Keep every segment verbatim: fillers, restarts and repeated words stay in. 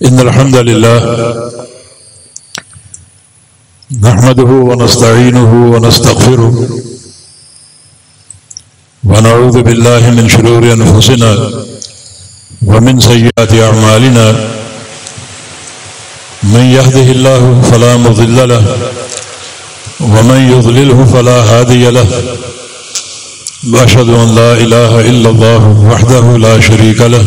إن الحمد لله نحمده ونستعينه ونستغفره ونعوذ بالله من شرور أنفسنا ومن سيئات أعمالنا من يهده الله فلا مضل له ومن يضلله فلا هادي له وأشهد أن لا إله إلا الله وحده لا شريك له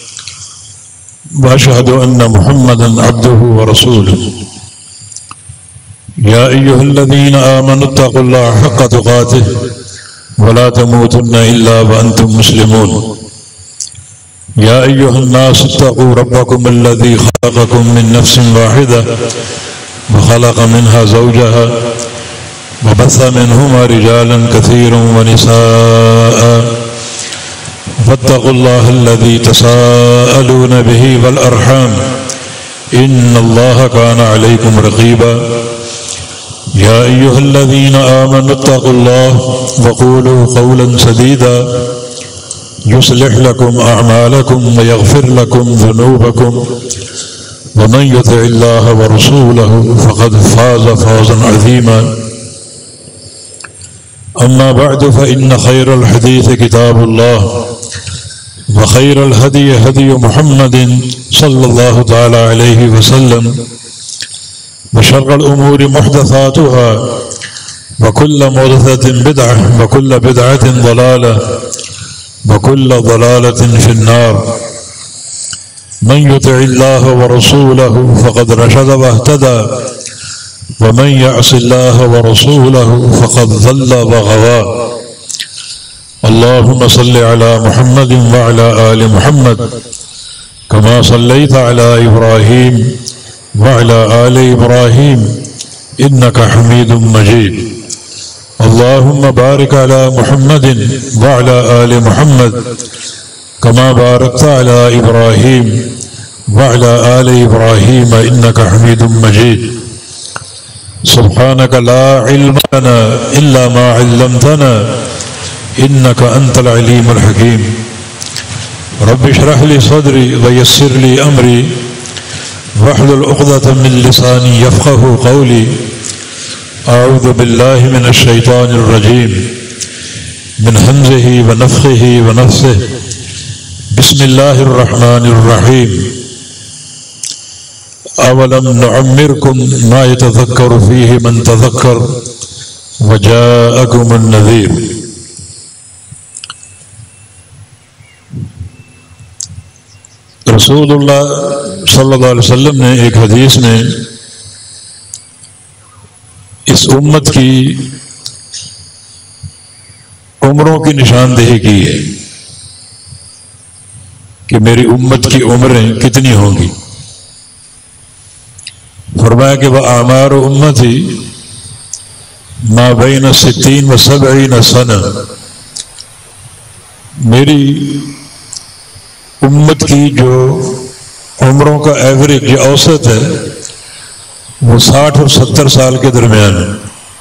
وأشهد أن محمدا عبده ورسوله يا أيها الذين آمنوا اتقوا الله حق تقاته ولا تموتن إلا وأنتم مسلمون يا أيها الناس اتقوا ربكم الذي خلقكم من نفس واحدة وخلق منها زوجها وبث منهما رجالا كثيرا ونساء فاتقوا الله الذي تساءلون به والأرحام إن الله كان عليكم رقيبا يا أيها الذين آمنوا اتقوا الله وقولوا قولا سديدا يصلح لكم أعمالكم ويغفر لكم ذنوبكم ومن يطع الله ورسوله فقد فاز فوزا عظيما أما بعد فإن خير الحديث كتاب الله وخير الهدي هدي محمد صلى الله تعالى عليه وسلم وشر الأمور محدثاتها وكل محدثة بدعة وكل بدعة ضلالة وكل ضلالة في النار من يطع الله ورسوله فقد رشد واهتدى ومن يعص الله ورسوله فقد ضل وغوى اللهم صل على محمد وعلى آل محمد كما صليت على إبراهيم وعلى آل إبراهيم إنك حميد مجيد اللهم بارك على محمد وعلى آل محمد كما باركت على إبراهيم وعلى آل إبراهيم إنك حميد مجيد سبحانك لا علم لنا إلا ما علمتنا إنك أنت العليم الحكيم رب اشرح لي صدري ويسر لي أمري واحلل عقدة من لساني يفقه قولي أعوذ بالله من الشيطان الرجيم من همزه ونفخه ونفثه بسم الله الرحمن الرحيم أولم نعمركم ما يتذكر فيه من تذكر وجاءكم النذير رسول اللہ صلی اللہ علیہ وسلم نے ایک حدیث میں اس امت کی عمروں کی نشاندہی کی ہے کہ میری امت کی عمریں کتنی ہوں گی. فرمایا کہ وہ اعمار امتی ما بین ستین و سبعین سنہ، میری امت کی جو عمروں کا ایوریج یا اوسط ہے وہ ساٹھ اور ستر سال کے درمیان ہے.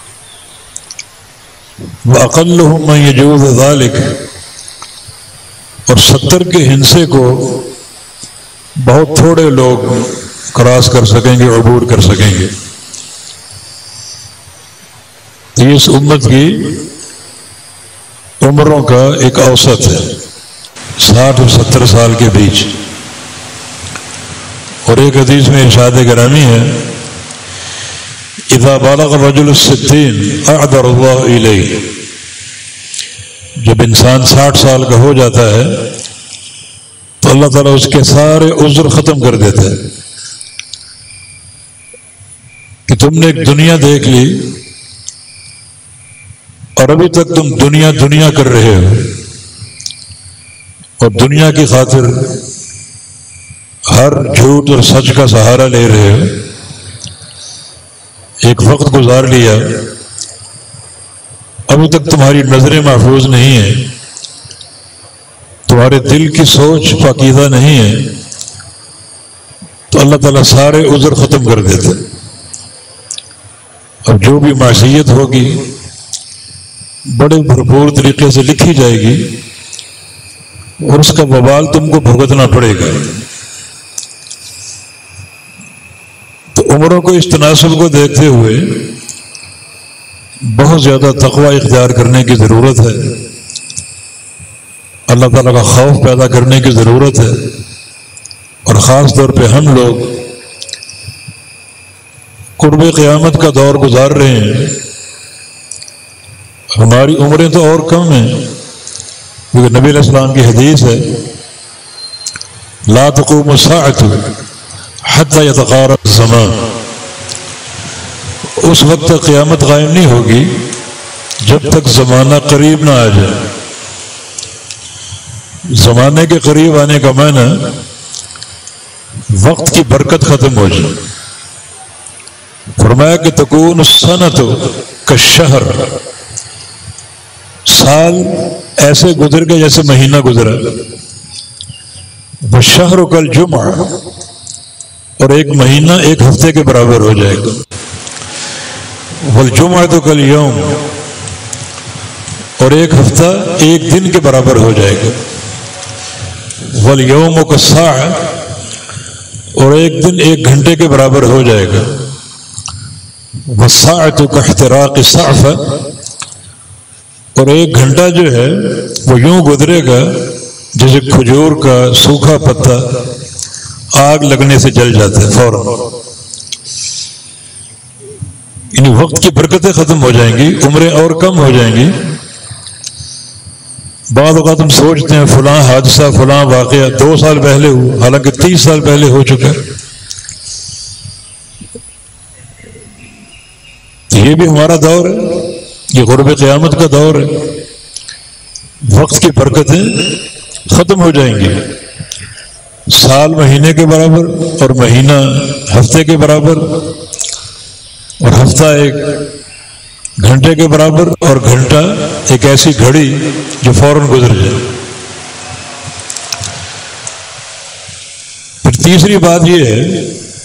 وَأَقَلُّهُمْ مَنْ يَجُوزُ ذَلِكَ، اور ستر کے ہندسے کو بہت تھوڑے لوگ کراس کر سکیں گے، عبور کر سکیں گے. یہ اس امت کی عمروں کا ایک اوسط ہے، ساٹھ اور ستر سال کے بیچ. اور ایک حدیث میں ارشاد گرامی ہے اذا بالغ الرجل الستین اعذر اللہ الیہ، جب انسان ساٹھ سال کا ہو جاتا ہے تو اللہ تعالیٰ اس کے سارے عذر ختم کر دیتا ہے کہ تم نے ایک دنیا دیکھ لی اور ابھی تک تم دنیا دنیا کر رہے ہو اور دنیا کی خاطر ہر جھوٹ اور سچ کا سہارا لے رہے ہو. ایک وقت گزار لیا، ابھی تک تمہاری نظریں محفوظ نہیں ہیں، تمہارے دل کی سوچ پاکیزہ نہیں ہے، تو اللہ تعالیٰ سارے عذر ختم کر دیتے. اب جو بھی معصیت ہوگی بڑے بھرپور طریقے سے لکھی جائے گی اور اس کا وبال تم کو بھگتنا پڑے گا. عمروں کو اس تناسب کو دیکھتے ہوئے بہت زیادہ تقوی اختیار کرنے کی ضرورت ہے، اللہ تعالیٰ کا خوف پیدا کرنے کی ضرورت ہے، اور خاص طور پہ ہم لوگ قرب قیامت کا دور گزار رہے ہیں، ہماری عمریں تو اور کم ہیں، کیونکہ نبی علیہ السلام کی حدیث ہے لا تقوم الساعة حتى يتقارب الزمان، اس وقت تک قیامت قائم نہیں ہوگی جب تک زمانہ قریب نہ آ جائے۔ زمانے کے قریب آنے کا معنی وقت کی برکت ختم ہو جائے۔ فرمایا کہ تکون السنۃ کالشہر، سال ایسے گزر گئے جیسے مہینہ گزرا، والشہر کالجمعہ، اور ایک مہینہ ایک ہفتے کے برابر ہو جائے گا، والجمعۃ کالیوم، اور ایک ہفتہ ایک دن کے برابر ہو جائے گا، والیوم کالساعہ، اور ایک دن ایک گھنٹے کے برابر ہو جائے گا، والساعۃ کاحتراق الصعفہ، اور ایک گھنٹہ جو ہے وہ یوں گزرے گا جیسے کھجور کا سوکھا پتا آگ لگنے سے جل جاتا ہے فوراً۔ یعنی وقت کی برکتیں ختم ہو جائیں گی، عمریں اور کم ہو جائیں گی۔ بعض اوقات ہم سوچتے ہیں فلاں حادثہ فلاں واقعہ دو سال پہلے ہوا، حالانکہ تیس سال پہلے ہو چکا ہے۔ یہ بھی ہمارا دور ہے، یہ قرب قیامت کا دور ہے، وقت کی برکتیں ختم ہو جائیں گی، سال مہینے کے برابر اور مہینہ ہفتے کے برابر اور ہفتہ ایک گھنٹے کے برابر اور گھنٹہ ایک ایسی گھڑی جو فوراً گزر جائے۔ پھر تیسری بات یہ ہے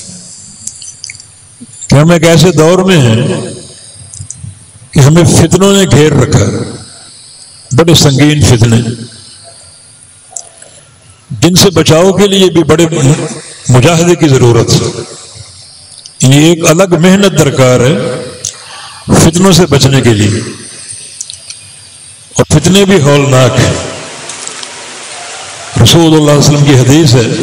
کہ ہم ایک ایسے دور میں ہیں کہ ہمیں فتنوں نے گھیر رکھا، بڑے سنگین فتنے، جن سے بچاؤ کے لیے بھی بڑے مجاہدے کی ضرورت ہے۔ یہ ایک الگ محنت درکار ہے فتنوں سے بچنے کے لیے، اور فتنے بھی ہولناک ہیں۔ رسول اللہ علیہ وسلم کی حدیث ہے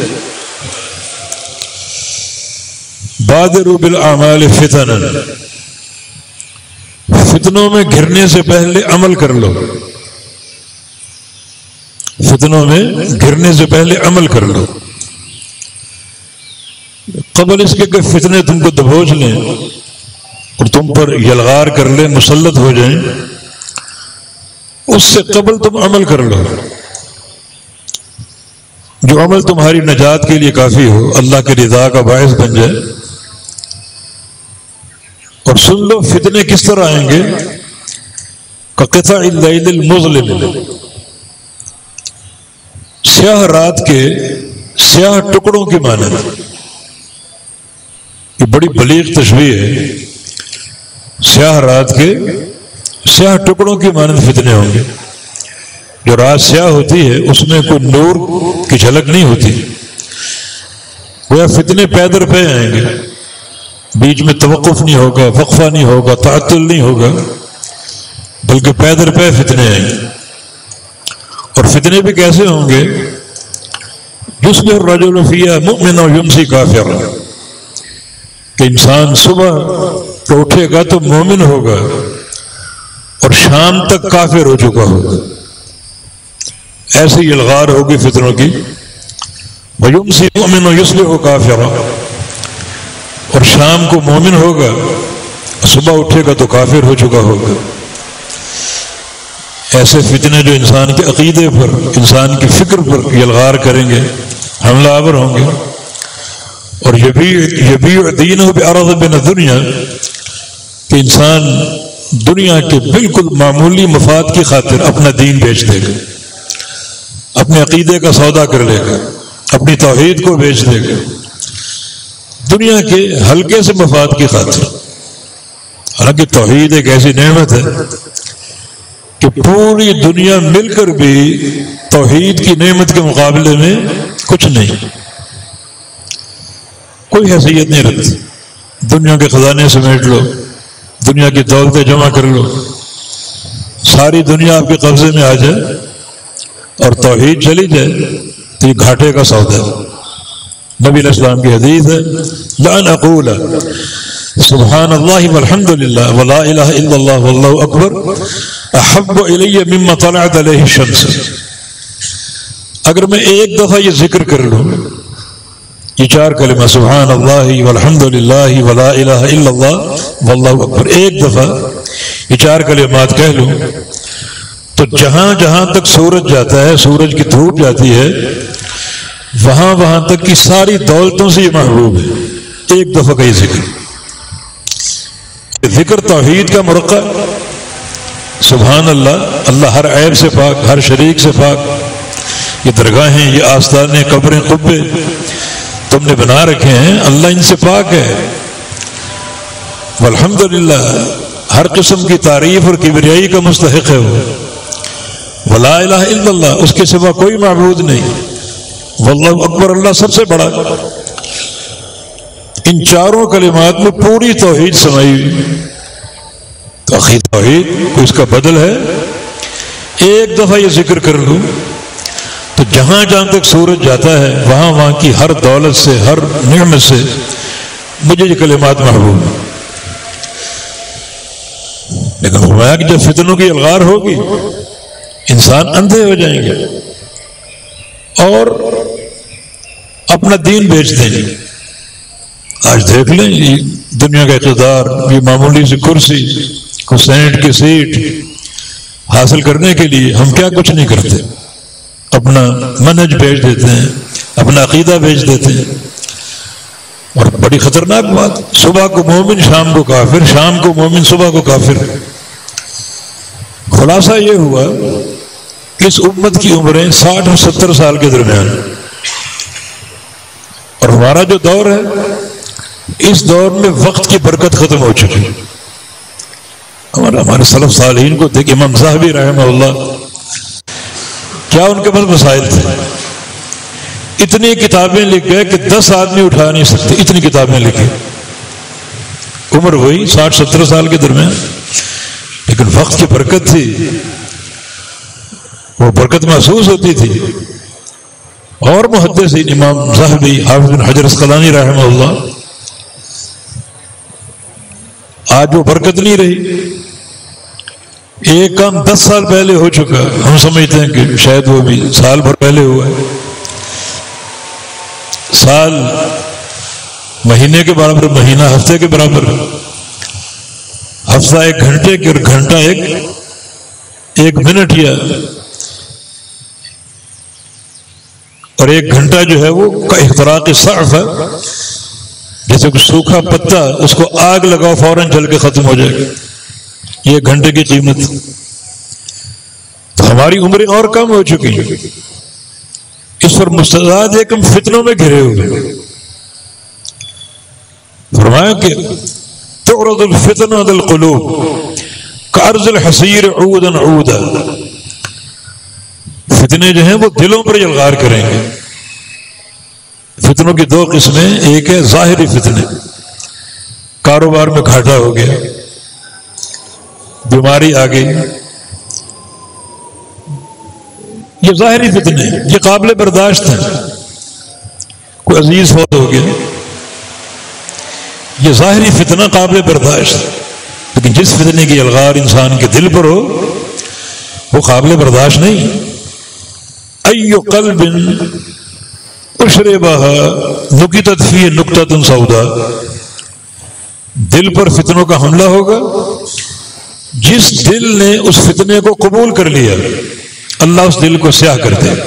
بادروا بالاعمال فتنا، فتنوں میں گھرنے سے پہلے عمل کر لو، فتنوں میں گرنے سے پہلے عمل کر لو، قبل اس کے کہ فتنے تم کو دبوچ لیں اور تم پر یلغار کر لیں، مسلط ہو جائیں، اس سے قبل تم عمل کر لو، جو عمل تمہاری نجات کے لیے کافی ہو، اللہ کی رضا کا باعث بن جائے۔ اور سن لو فتنے کس طرح آئیں گے، کقطع اللیل المظلم، سیاہ رات کے سیاہ ٹکڑوں کی مانند۔ یہ بڑی بلیغ تشبیہ ہے، سیاہ رات کے سیاہ ٹکڑوں کی مانند فتنے ہوں گے۔ جو رات سیاہ ہوتی ہے اس میں کوئی نور کی جھلک نہیں ہوتی، وہ فتنے پے در پے آئیں گے، بیچ میں توقف نہیں ہوگا، وقفہ نہیں ہوگا، تعطل نہیں ہوگا، بلکہ پے در پے فتنے آئیں گے۔ اور فتنے بھی کیسے ہوں گے، یصبح الرجل فیہا مؤمنا ویمسی کافرا، کہ انسان صبح تو اٹھے گا تو مومن ہوگا اور شام تک کافر ہو چکا ہوگا۔ ایسی الغار ہوگی فتنوں کی۔ ویمسی مؤمنا ویصبح کافرا، اور شام کو مومن ہوگا، صبح اٹھے گا تو کافر ہو چکا ہوگا۔ ایسے فتنے جو انسان کے عقیدے پر، انسان کی فکر پر یلغار کریں گے، حملہ آور ہوں گے۔ اور یبیع دینہ بعرض من الدنیا، کہ انسان دنیا کے بالکل معمولی مفاد کی خاطر اپنا دین بیچ دے گا، اپنے عقیدے کا سودا کر لے گا، اپنی توحید کو بیچ دے گا دنیا کے ہلکے سے مفاد کی خاطر۔ حالانکہ توحید ایک ایسی نعمت ہے کہ پوری دنیا مل کر بھی توحید کی نعمت کے مقابلے میں کچھ نہیں، کوئی حیثیت نہیں رکھتی۔ دنیا کے خزانے سمیٹ لو، دنیا کی دولتیں جمع کر لو، ساری دنیا آپ کے قبضے میں آ جائے اور توحید چلی جائے تو یہ گھاٹے کا سودا ہے۔ نبی علیہ السلام کی حدیث ہے لأن اقول سبحان اللہ والحمد للہ ولا الہ الا اللہ واللہ اکبر احب الی مما طلعت علیہ الشمس۔ اگر میں ایک دفعہ یہ ذکر کر لوں، یہ چار کلمہ سبحان اللہ والحمد للہ ولا الہ الا اللہ واللہ اکبر، ایک دفعہ یہ چار کلمات کہہ لوں تو جہاں جہاں تک سورج جاتا ہے، سورج کی دھوپ جاتی ہے، وہاں وہاں تک کی ساری دولتوں سے یہ محبوب ہے۔ ایک دفعہ کا یہ ذکر، ذکر توحید کا مرقع، سبحان اللہ، اللہ ہر عیب سے پاک، ہر شریک سے پاک۔ یہ درگاہیں، یہ آستانے، قبریں، قبے تم نے بنا رکھے ہیں، اللہ ان سے پاک ہے۔ والحمدللہ، ہر قسم کی تعریف اور کبریائی کا مستحق ہے وہ۔ ولا الہ الا اللہ، اس کے سوا کوئی معبود نہیں۔ واللہ اکبر، اللہ سب سے بڑا۔ ان چاروں کلمات میں پوری توحید سمائی ہوئی۔ تو آخر توحید کو اس کا بدل ہے، ایک دفعہ یہ ذکر کر لوں تو جہاں جہاں تک سورج جاتا ہے وہاں وہاں کی ہر دولت سے، ہر نعمت سے مجھے یہ کلمات محبوب ہیں۔ لیکن فرمایا کہ جب فتنوں کی الغار ہوگی انسان اندھے ہو جائیں گے اور اپنا دین بیچ دیں گے۔ آج دیکھ لیں یہ دنیا کا اقتدار، یہ معمولی سی کرسی کو سینٹ کی سیٹ حاصل کرنے کے لیے ہم کیا کچھ نہیں کرتے، اپنا منہج بیچ دیتے ہیں، اپنا عقیدہ بیچ دیتے ہیں۔ اور بڑی خطرناک بات، صبح کو مومن شام کو کافر، شام کو مومن صبح کو کافر۔ خلاصہ یہ ہوا کہ اس امت کی عمریں ساٹھ اور ستر سال کے درمیان، اور ہمارا جو دور ہے اس دور میں وقت کی برکت ختم ہو چکی۔ ہمارا ہمارے سلف صالحین کو دیکھ، امام ذہبی رحمہ اللہ، کیا ان کے پاس مسائل تھے، اتنی کتابیں لکھ گئے کہ دس آدمی اٹھا نہیں سکتے، اتنی کتابیں لکھی۔ عمر ہوئی ساٹھ ستر سال کے درمیان، لیکن وقت کی برکت تھی، وہ برکت محسوس ہوتی تھی۔ اور محدثین امام ذہبی، حافظ بن حجر اسقلانی رحمہ اللہ، آج وہ برکت نہیں رہی۔ ایک کام دس سال پہلے ہو چکا، ہم سمجھتے ہیں کہ شاید وہ بھی سال بھر پہلے ہوا ہے۔ سال مہینے کے برابر، مہینہ ہفتے کے برابر، ہفتہ ایک گھنٹے کے، اور گھنٹہ ایک ایک منٹ، یا اور ایک گھنٹہ جو ہے وہ کا احتراق صعف ہے، جیسے کوئی سوکھا پتا اس کو آگ لگاؤ فوراً جل کے ختم ہو جائے گا، یہ ایک گھنٹے کی قیمت۔ تو ہماری عمریں اور کم ہو چکی ہیں، اس پر مستعد ایک ہم فتنوں میں گھرے ہوئے۔ فرمایا کہ تعرض الفتنہ علی القلوب کعرض الحصیر عودا عودا، فتنے جو ہیں وہ دلوں پر یلغار کریں گے۔ فتنوں کی دو قسمیں، ایک ہے ظاہری فتنے، کاروبار میں گھاٹا ہو گیا، بیماری آ گئی، یہ ظاہری فتنے، یہ قابل برداشت ہیں۔ کوئی عزیز فوت ہو گیا، یہ ظاہری فتنہ قابل برداشت، لیکن جس فتنے کی الغار انسان کے دل پر ہو وہ قابل برداشت نہیں۔ ای قلب اشربها نکتت فیہ نکتۃ سوداء، دل پر فتنوں کا حملہ ہوگا، جس دل نے اس فتنے کو قبول کر لیا اللہ اس دل کو سیاہ کر دے،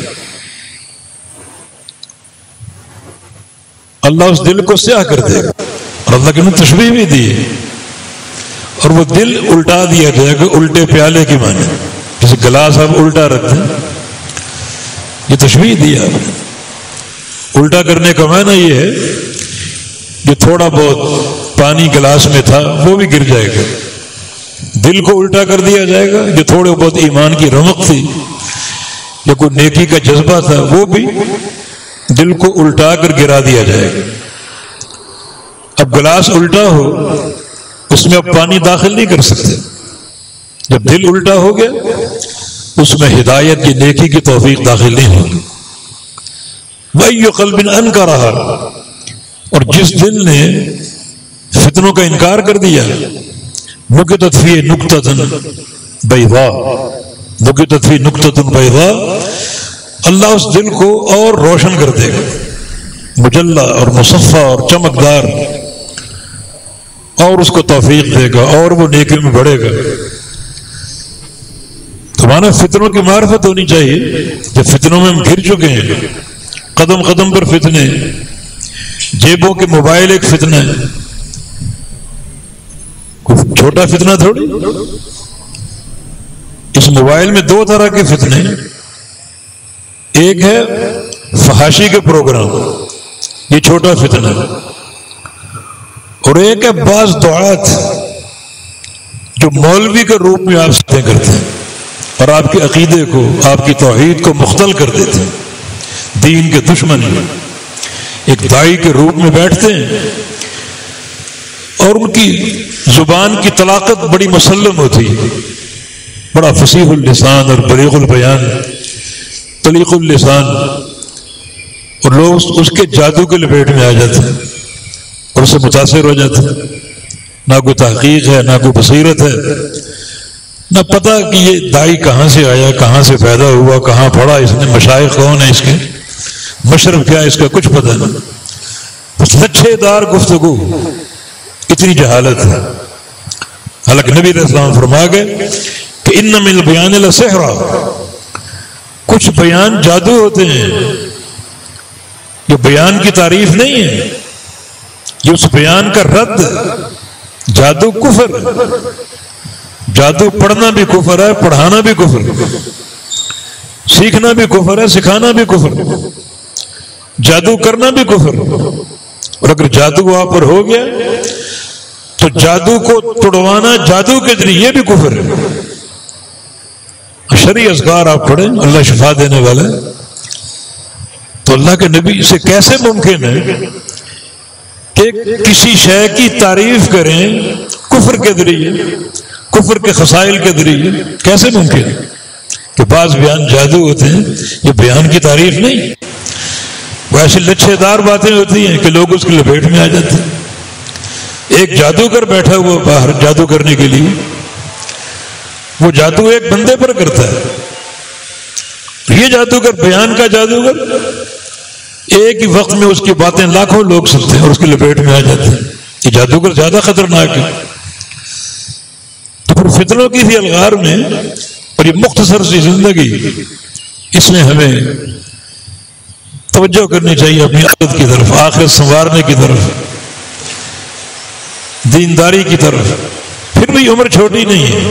اللہ اس دل کو سیاہ کر دے گا۔ اور اللہ کے نے تشبیہ بھی دی ہے، اور وہ دل الٹا دیا جائے گا الٹے پیالے کی معنی، جیسے گلاس آپ الٹا رکھتے ہیں، یہ تشبیہ دیا آپ نے۔ الٹا کرنے کا معنی یہ ہے جو تھوڑا بہت پانی گلاس میں تھا وہ بھی گر جائے گا، دل کو الٹا کر دیا جائے گا، جو تھوڑے بہت ایمان کی رمق تھی یا کوئی نیکی کا جذبہ تھا وہ بھی دل کو الٹا کر گرا دیا جائے گا۔ اب گلاس الٹا ہو اس میں اب پانی داخل نہیں کر سکتے. جب دل الٹا ہو گیا اس میں ہدایت کی نیکی کی توفیق داخل نہیں ہوگی. وَأَيُّ قَلْبٍ أَنْكَرَهَا، اور جس دل نے فتنوں کا انکار کر دیا، نُكِتَتْ فِيهِ نُكْتَةٌ بَيْضَاء، نُكِتَتْ فِيهِ نُكْتَةٌ بَيْضَاء، اللہ اس دل کو اور روشن کر دے گا، مجلہ اور مصفہ اور چمکدار، اور اس کو توفیق دے گا اور وہ نیکی میں بڑھے گا. تو مانا فتنوں کی معرفت ہونی چاہیے. جب فتنوں میں ہم گر چکے ہیں، قدم قدم پر فتنے، جیبوں کے موبائل ایک فتنہ ہے، کوئی چھوٹا فتنہ تھوڑی. اس موبائل میں دو طرح کے فتنے، ایک ہے فحاشی کے پروگرام، یہ چھوٹا فتنہ ہے، اور ایک ہے بعض دعات جو مولوی کے روپ میں آپ سے کرتے ہیں اور آپ کے عقیدے کو، آپ کی توحید کو مختل کر دیتے ہیں، دین کے دشمن ہیں. ایک داعی کے روپ میں بیٹھتے ہیں اور ان کی زبان کی طلاقت بڑی مسلم ہوتی ہے، بڑا فصیح اللسان اور بلیغ البیان، طلیق اللسان، اور لوگ اس کے جادو کے لپیٹ میں آ جاتے ہیں اور اس سے متاثر ہو جاتے ہیں. نہ کوئی تحقیق ہے، نہ کوئی بصیرت ہے، نہ پتہ کہ یہ داعی کہاں سے آیا، کہاں سے پیدا ہوا، کہاں پڑھا اس نے، مشائخ کون ہے اس کے، مشرب کیا، اس کا کچھ پتہ نہیں. بس لچھے دار گفتگو، اتنی جہالت ہے. حالانکہ نبی علیہ السلام فرما گئے کہ ان من البیان لسحرا، کچھ بیان جادو ہوتے ہیں. یہ بیان کی تعریف نہیں ہے، یہ اس بیان کا رد. جادو کفر، جادو پڑھنا بھی کفر ہے، پڑھانا بھی کفر ہے، سیکھنا بھی کفر ہے، سکھانا بھی کفر ہے، جادو کرنا بھی کفر ہے. اور اگر جادو وہاں پر ہو گیا تو جادو کو توڑوانا جادو کے ذریعے یہ بھی کفر ہے. شرعی اذکار آپ پڑھیں، اللہ شفا دینے والا ہے. تو اللہ کے نبی سے کیسے ممکن ہے کہ کسی شے کی تعریف کریں کفر کے ذریعے، کفر کے خسائل کے ذریعے؟ کیسے ممکن ہے کہ بعض بیان جادو ہوتے ہیں؟ یہ بیان کی تعریف نہیں، وہ ایسی لچھے دار باتیں ہوتی ہیں کہ لوگ اس کی لپیٹ میں آ جاتے ہیں. ایک جادوگر بیٹھا ہوا باہر جادو کرنے کے لیے، وہ جادو ایک بندے پر کرتا ہے. یہ جادوگر، بیان کا جادوگر، ایک ہی وقت میں اس کی باتیں لاکھوں لوگ سنتے ہیں اور اس کی لپیٹ میں آ جاتے ہیں. یہ جادوگر زیادہ خطرناک ہے. تو پھر فتنوں کی تھی الغار میں، اور یہ مختصر سی زندگی، اس میں ہمیں توجہ کرنی چاہیے اپنی عادت کی طرف، آخرت سنوارنے کی طرف، دینداری کی طرف. پھر بھی عمر چھوٹی نہیں ہے.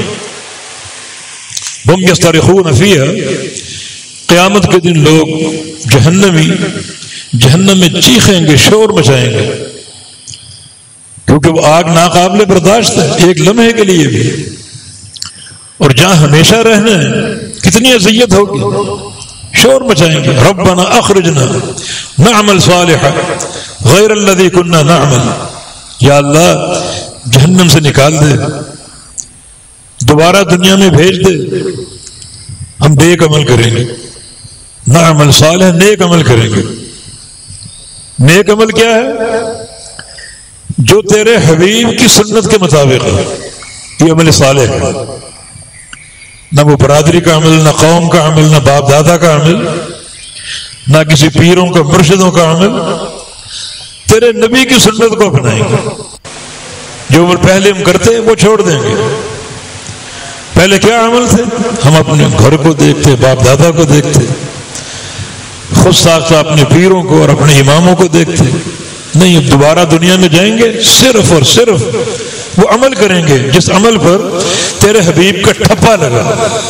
ہم یسترخون فیہا، قیامت کے دن لوگ جہنمی جہنم میں چیخیں گے، شور مچائیں گے، کیونکہ وہ آگ ناقابل برداشت ہے ایک لمحے کے لیے بھی. اور جہاں ہمیشہ رہنا ہے کتنی اذیت ہوگی، شور مچائیں گے. ربنا اخرجنا نعمل صالحا غیر الذی کنا نعمل، یا اللہ جہنم سے نکال دے، دوبارہ دنیا میں بھیج دے، ہم نیک عمل کریں گے. نعمل صالح، نیک عمل کریں گے. نیک عمل کیا ہے؟ جو تیرے حبیب کی سنت کے مطابق ہے، یہ عمل صالح ہے. نہ وہ برادری کا عمل، نہ قوم کا عمل، نہ باپ دادا کا عمل، نہ کسی پیروں کا، مرشدوں کا عمل. تیرے نبی کی سنت کو اپنائیں گے. جو عمل پہلے ہم کرتے وہ چھوڑ دیں گے. پہلے کیا عمل تھے؟ ہم اپنے گھر کو دیکھتے، باپ دادا کو دیکھتے، خود ساختہ اپنے پیروں کو اور اپنے اماموں کو دیکھتے. نہیں، اب دوبارہ دنیا میں جائیں گے، صرف اور صرف وہ عمل کریں گے جس عمل پر تیرے حبیب کا ٹھپا لگا.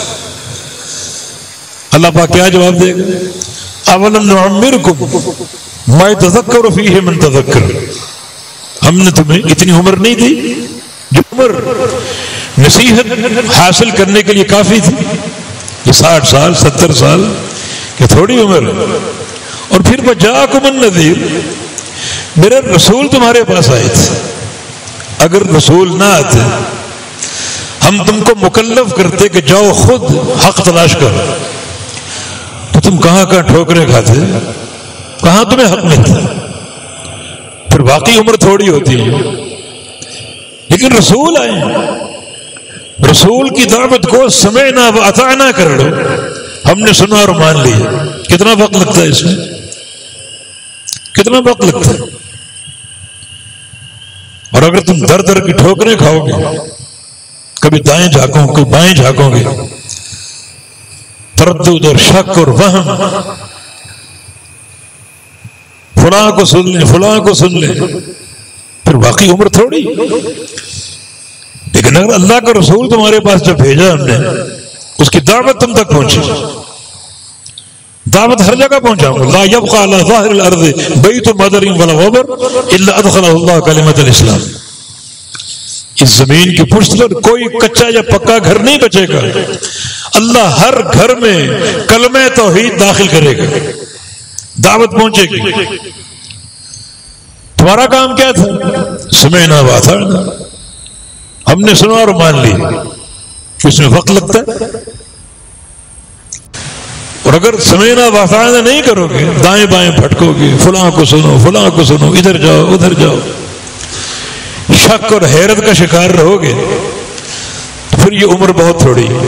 اللہ پاک کیا جواب دے گا؟ اولم نعمرکم ما یتذکر فیہ من تذکر، ہم نے تمہیں اتنی عمر نہیں دی جو عمر نصیحت حاصل کرنے کے لیے کافی تھی. یہ ساٹھ سال، ستر سال، کہ تھوڑی عمر. اور پھر وجاءکم النذیر، میرے رسول تمہارے پاس آئے تھے، اگر رسول نہ آتے ہم تم کو مکلف کرتے کہ جاؤ خود حق تلاش کرو، تو تم کہاں کہاں ٹھوکریں کھاتے، کہاں تمہیں حق ملتا؟ پھر باقی عمر تھوڑی ہوتی ہے، لیکن رسول آئے، رسول کی دعوت کو سمعنا و اطعنا کر لو، ہم نے سنا اور مان لیا۔ کتنا وقت لگتا ہے اس میں، کتنا وقت لگتا ہے؟ اور اگر تم در در کی ٹھوکریں کھاؤ گے، کبھی دائیں جھانکو کبھی بائیں جھانکو گے، تردد اور شک اور وہم، فلاں کو سن لیں فلاں کو سن لیں، پھر باقی عمر تھوڑی۔ لیکن اگر اللہ کا رسول تمہارے پاس جب بھیجا ہم نے، اس کی دعوت تم تک پہنچی، دعوت ہر جگہ پہنچاؤں گا۔ لا يبقى على ظاهر الارض بيت مدر ولا غبر الا ادخله الله كلمة الاسلام، اس زمین کی پشت پر کوئی کچا یا پکا گھر نہیں بچے گا، اللہ ہر گھر میں کلمہ توحید داخل کرے گا، دعوت پہنچے گی۔ تمہارا کام کیا تھا؟ سمعنا واطعنا، ہم نے سنا اور مان لی۔ اس میں وقت لگتا ہے، اور اگر سمعنا واطعنا نہیں کرو گے، دائیں بائیں بھٹکو گے، فلاں کو سنو فلاں کو سنو، ادھر جاؤ ادھر جاؤ، شک اور حیرت کا شکار رہو گے، تو پھر یہ عمر بہت تھوڑی ہے۔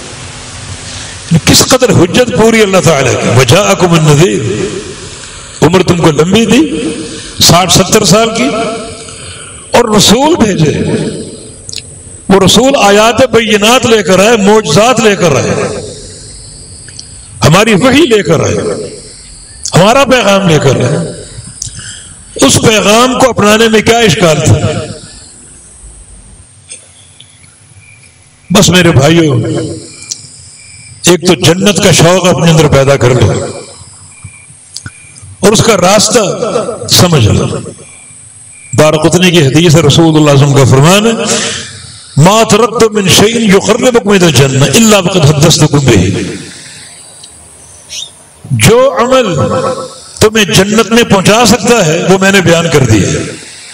کس قدر حجت پوری اللہ تعالیٰ کی، وجاءکم النذیر، عمر تم کو لمبی دی ساٹھ ستر سال کی، اور رسول بھیجے، وہ رسول آیات بینات لے کر آئے، معجزات لے کر آئے، ہماری وحی لے کر آئے، ہمارا پیغام لے کر آئے۔ اس پیغام کو اپنانے میں کیا اشکال تھا؟ بس میرے بھائیوں، ایک تو جنت کا شوق اپنے اندر پیدا کر لو، اور اس کا راستہ سمجھ لو۔ دارقطنی کی حدیث ہے، رسول اللہ صلی اللہ علیہ وسلم کا فرمان ہے، ما ترکت من شیء یقربکم الی الجنہ الا وقد حدثتکم بہ، جو عمل تمہیں جنت میں پہنچا سکتا ہے وہ میں نے بیان کر دیا ہے۔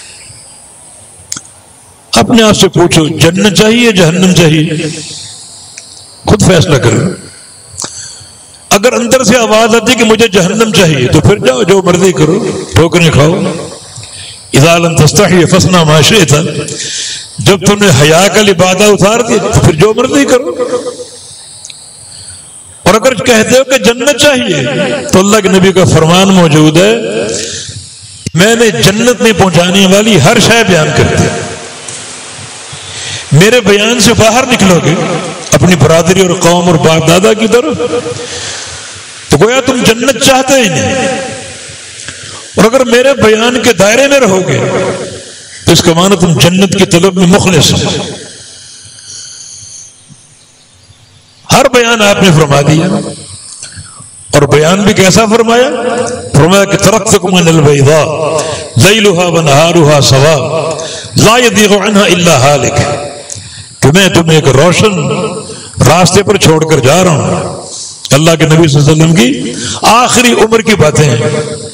اپنے آپ سے پوچھو، جنت چاہیے جہنم چاہیے؟ خود فیصلہ کرو۔ اگر اندر سے آواز آتی کہ مجھے جہنم چاہیے تو پھر جاؤ جو مرضی کرو، ٹھوکریں کھاؤ۔ اذا لم تستحی فاصنع ما شئت، جب تم نے حیا کا لبادہ اتار دیا تو پھر جو مرضی کرو۔ اور اگر کہتے ہو کہ جنت چاہیے تو اللہ کے نبی کا فرمان موجود ہے، میں نے جنت میں پہنچانے والی ہر شے بیان کر دی۔ میرے بیان سے باہر نکلو گے اپنی برادری اور قوم اور باپ دادا کی طرف تو گویا تم جنت چاہتے ہی نہیں، اور اگر میرے بیان کے دائرے میں رہو گے تو اس کا معنی تم جنت کی طلب میں مخلص ہو۔ ہر بیان آپ نے فرما دیا، اور بیان بھی کیسا فرمایا؟ فرمایا کہ ترکتکم علی البیضاء لیلها ونہارها سواء لا یزیغ عنها الا ہالک، کہ میں تمہیں ایک روشن راستے پر چھوڑ کر جا رہا ہوں۔ اللہ کے نبی صلی اللہ علیہ وسلم کی آخری عمر کی باتیں ہیں،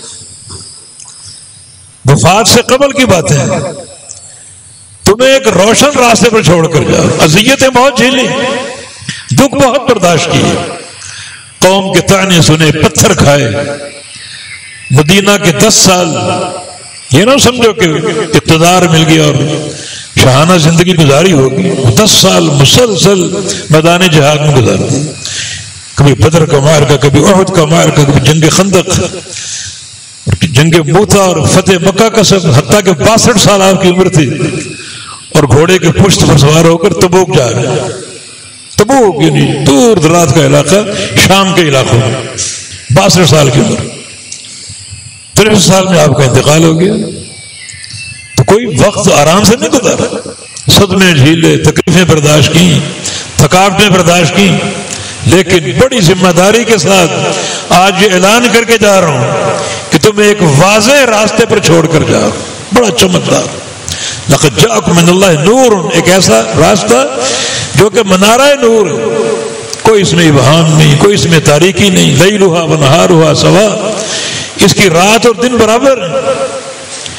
وفات سے قبل کی باتیں ہیں، تمہیں ایک روشن راستے پر چھوڑ کر جا رہا ہوں۔ اذیتیں بہت جھیلی، دکھ بہت برداشت کیے، قوم کے طعنے سنے، پتھر کھائے، مدینہ کے دس سال یہ نہ سمجھو کہ اقتدار مل گیا اور شاہانہ زندگی گزاری ہوگی، دس سال مسلسل میدان جہاد میں گزار دی، کبھی بدر کا معرکہ، کبھی احد کا معرکہ، کبھی جنگ خندق، جنگ موتا اور فتح مکہ کا سب، حتیٰ کہ باسٹھ سال آپ کی عمر تھی، اور گھوڑے کے پشت پر سوار ہو کر تبوک جا رہے ہیں۔ تبوک یعنی دور دراز کا علاقہ، شام کے علاقوں میں، باسٹھ سال کی عمر، تریسٹھ سال میں آپ کا انتقال ہو گیا۔ تو کوئی وقت آرام سے نہیں گزارا، صدمے جھیلے، تکلیفیں برداشت کی، تھکاوٹیں برداشت کی، لیکن بڑی ذمہ داری کے ساتھ آج یہ اعلان کر کے جا رہا ہوں کہ تم ایک واضح راستے پر چھوڑ کر جاؤ، بڑا چمکدار۔ لقد جاءکم من اللہ نور، ایک ایسا راستہ جو کہ منارہ نور ہے، کوئی اس میں ابہام نہیں، کوئی اس میں تاریکی نہیں، لیلھا ونہارھا سوا، اس کی رات اور دن برابر ہے،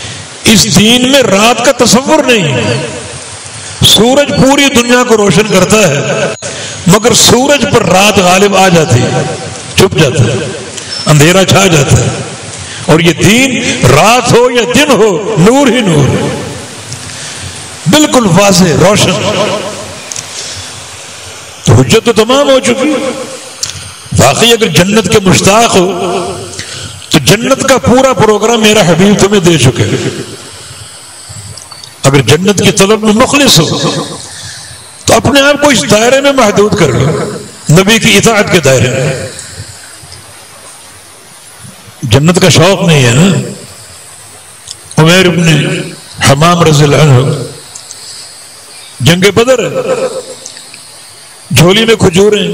اس دین میں رات کا تصور نہیں ہے. سورج پوری دنیا کو روشن کرتا ہے مگر سورج پر رات غالب آ جاتی ہے، چھپ جاتا ہے، اندھیرا چھا جاتا ہے. اور یہ دین رات ہو یا دن ہو نور ہی نور، بالکل واضح روشن. تو حجت تو تمام ہو چکی. واقعی اگر جنت کے مشتاق ہو تو جنت کا پورا پروگرام میرا حبیب تمہیں دے چکے. اگر جنت کی طلب میں مخلص ہو تو اپنے آپ کو اس دائرے میں محدود کر لو، نبی کی اطاعت کے دائرے میں. جنت کا شوق نہیں ہے نا. عمیر ابن حمام رضی اللہ عنہ جنگ بدر ہے، جھولی میں کھجوریں،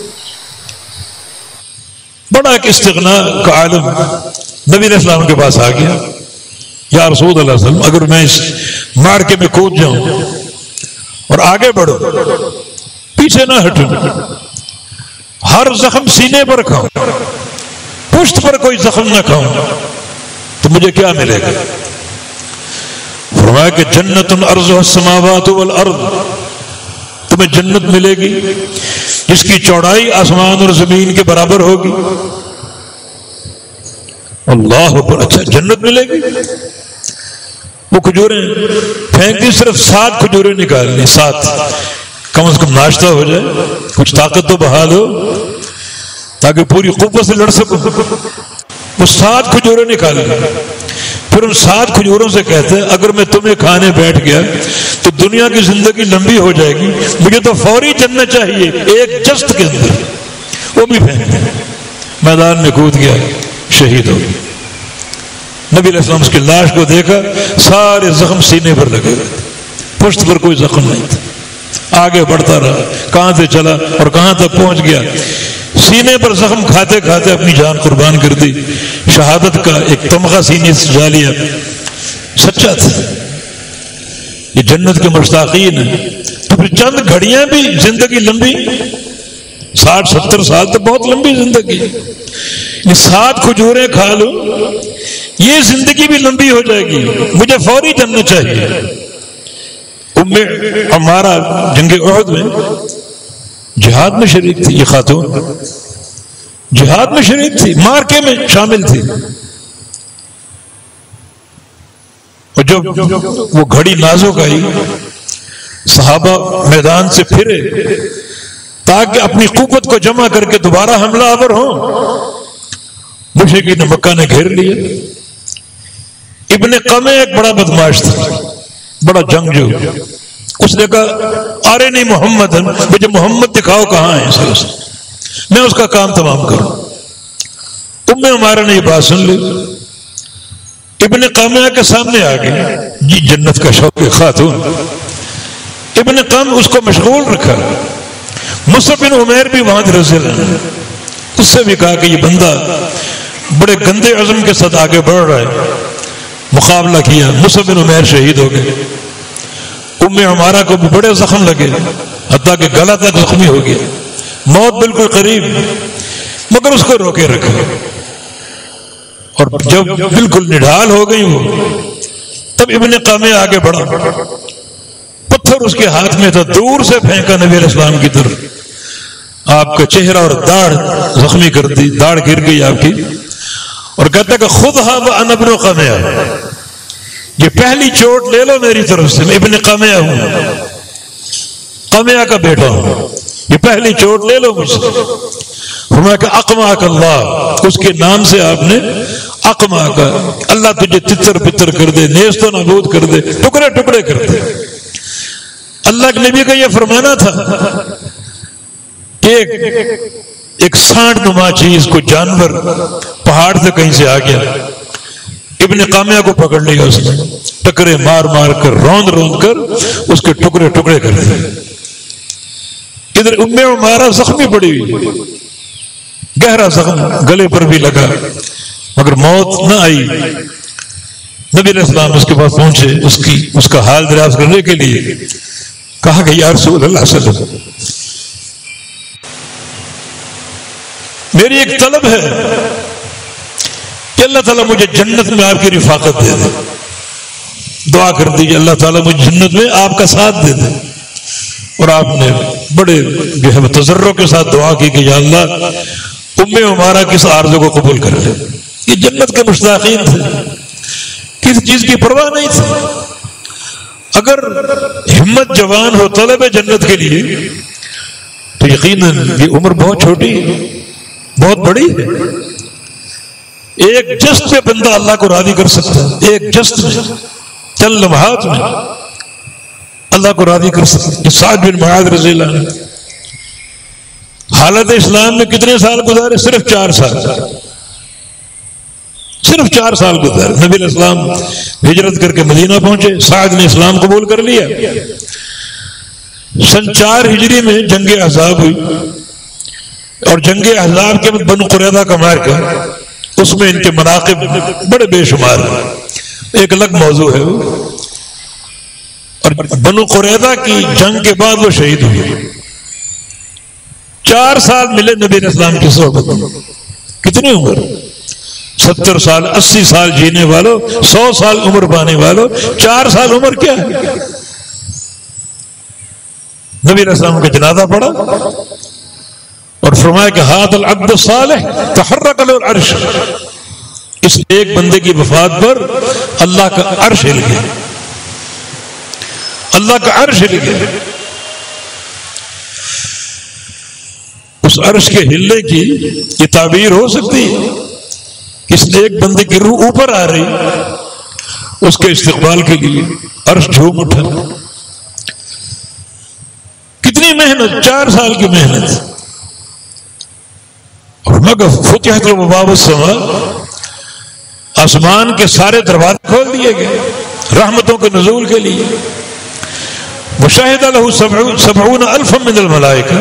بڑا ایک استغنا کا عالم نبی علیہ السلام کے پاس آ گیا. یا رسول اللہ علیہ وسلم، اگر میں اس مارکے میں کود جاؤں اور آگے بڑھوں، پیچھے نہ ہٹوں، ہر زخم سینے پر کھاؤں، پشت پر کوئی زخم نہ کھاؤں، تو مجھے کیا ملے گا؟ فرمایا کہ جنت ارضها السماوات والارض، تمہیں جنت ملے گی جس کی چوڑائی آسمان اور زمین کے برابر ہوگی. اللہ اکبر، اچھا جنت ملے گی. وہ کھجوریں پھینکتی، صرف سات کھجوریں نکالنی، سات، کم از کم ناشتہ ہو جائے، کچھ طاقت تو بحال ہو تاکہ پوری قوت سے لڑ سکو. وہ سات کھجوریں نکالنی. پھر ان سات کھجوروں سے کہتے ہیں اگر میں تمہیں کھانے بیٹھ گیا تو دنیا کی زندگی لمبی ہو جائے گی، مجھے تو فوری جننا چاہیے ایک جست کے اندر. وہ بھی پھینک، میدان میں کود گیا، شہید ہو گیا. نبی علیہ السلام اس کی لاش کو دیکھا، سارے زخم سینے پر لگے، پشت پر کوئی زخم نہیں تھا. آگے بڑھتا رہا، کہاں سے چلا اور کہاں تک پہنچ گیا. سینے پر زخم کھاتے کھاتے اپنی جان قربان کر دی. شہادت کا ایک تمغہ سینے سے جا لیا. سچا تھا. یہ جنت کے مشتاقین ہیں. تو پھر چند گھڑیاں بھی زندگی لمبی، ساٹھ ستر سال تو بہت لمبی زندگی. یہ سات کھجوریں کھا لو، یہ زندگی بھی لمبی ہو جائے گی، مجھے فوری جننا چاہیے. ام عمارہ جنگ احد میں جہاد میں شریک تھی. یہ خاتون جہاد میں شریک تھی، مارکے میں شامل تھی. اور جب وہ گھڑی نازک آئی، صحابہ میدان سے پھرے تاکہ اپنی قوت کو جمع کر کے دوبارہ حملہ آور ہوں. مشرکین مکہ نے گھیر لیا. ابن قمع ایک بڑا بدماش تھا، بڑا جنگجو. اس نے کہا ارے نہیں محمد، مجھے محمد دکھاؤ کہاں ہے، میں اس کا کام تمام کروں. تم نے ہمارا نے یہ بات سن لی. ابن قمع کے سامنے آ گئی، جی جنت کا شوق خاتون. ابن قم اس کو مشغول رکھا. مصعب بن عمیر بھی وہاں رضی اللہ عنہ، اس سے بھی کہا کہ یہ بندہ بڑے گندے عزم کے ساتھ آگے بڑھ رہا ہے. مقابلہ کیا، مصعب بن عمیر شہید ہو گئے. ام عمارہ کو بھی بڑے زخم لگے، حتیٰ کہ گلا تک زخمی ہو گیا. موت بالکل قریب، مگر اس کو روکے رکھا. اور جب بالکل نڈھال ہو گئی وہ، تب ابن قمع آگے بڑھا. پتھر اس کے ہاتھ میں تھا، دور سے پھینکا نبی علیہ السلام کی طرف. آپ کا چہرہ اور داڑھ زخمی کر دی، داڑھ گر گئی آپ کی. اور کہتا کہ خودھا وانا ابن قمع، یہ پہلی چوٹ لے لو میری طرف سے، میں ابن قمع ہوں، قمع کا بیٹا ہوں، یہ پہلی چوٹ لے لو مجھ سے. فرمایا کہ اقمعک اللہ، اس کے نام سے آپ نے اقمع کا، اللہ تجھے تتر بتر کر دے، نیست و نابود کر دے، ٹکڑے ٹکڑے کر دے. اللہ کے نبی کا یہ فرمانا تھا کہ ایک سانڈ نما چیز کو جانور پہاڑ سے کہیں سے آ گیا، ابن قمع کو پکڑ لیا، اس نے ٹکرے مار مار کر روند روند کر اس کے ٹکڑے ٹکڑے کر دیے. ادھر ام عمارہ زخمی پڑی ہوئی، گہرا زخم گلے پر بھی لگا، مگر موت نہ آئی. نبی علیہ السلام اس کے پاس پہنچے، اس کی اس کا حال دریافت کرنے کے لیے. کہا کہ یا رسول اللہ صلی اللہ علیہ وسلم، میری ایک طلب ہے کہ اللہ تعالیٰ مجھے جنت میں آپ کی رفاقت دے دے. دعا کر دیجیے اللہ تعالیٰ مجھے جنت میں آپ کا ساتھ دے دے. اور آپ نے بڑے جو ہے تضرع کے ساتھ دعا کی کہ یا اللہ ام عمارہ کس آرزو کو قبول کر لے. یہ جنت کے مشتاقین تھے، کسی چیز کی پرواہ نہیں تھی. اگر ہمت جوان ہو طلب جنت کے لیے تو یقیناً یہ عمر بہت چھوٹی ہے، بہت بڑی ہے. ایک جست میں بندہ اللہ کو راضی کر سکتا ہے، ایک جست میں، چند لمحات میں اللہ کو راضی کر سکتا ہے. سعد بن معاذ رضی اللہ عنہ حالت اسلام میں کتنے سال گزارے؟ صرف چار سال صرف چار سال گزارے. نبی علیہ السلام ہجرت کر کے مدینہ پہنچے، سعد نے اسلام قبول کر لیا. سن چار ہجری میں جنگ احزاب ہوئی، اور جنگ احزاب کے بعد بنو قریظہ کا معرکہ، اس میں ان کے مناقب بڑے بے شمار ہیں، ایک الگ موضوع ہے وہ. اور بنو قریظہ کی جنگ کے بعد وہ شہید ہوئے. چار سال ملے نبی علیہ السلام کی صحبت میں. کتنی عمر؟ ستر سال، اسی سال جینے والوں، سو سال عمر پانے والوں، چار سال عمر کیا ہے؟ نبی علیہ السلام کا جنازہ پڑا اور فرمایا کہ ہاتھ العبد الصالح تحرک له العرش. اس ایک بندے کی وفات پر اللہ کا عرش ہل گیا، اللہ کا عرش ہل گیا. اس عرش کے ہلنے کی یہ تعبیر ہو سکتی ہے کہ اس ایک بندے کی روح اوپر آ رہی، اس کے استقبال کے لیے عرش جھوم اٹھا. کتنی محنت، چار سال کی محنت. اور مگر فتحت ابواب السماء، آسمان کے سارے دروازے کھول دیے گئے رحمتوں کے نزول کے لیے. وشہد له سبعون الفا من الملائکہ،